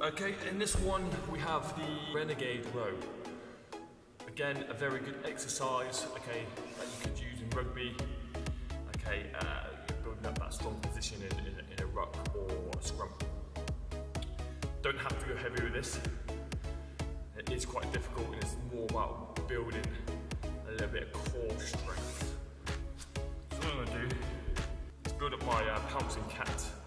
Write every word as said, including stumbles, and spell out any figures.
Okay, in this one we have the Renegade row. Again, a very good exercise, okay, that you could use in rugby. Okay, uh, building up that strong position in, in, in a ruck or a scrum. Don't have to go heavy with this. It is quite difficult and it's more about building a little bit of core strength. So what I'm going to do is build up my uh, pouncing cat.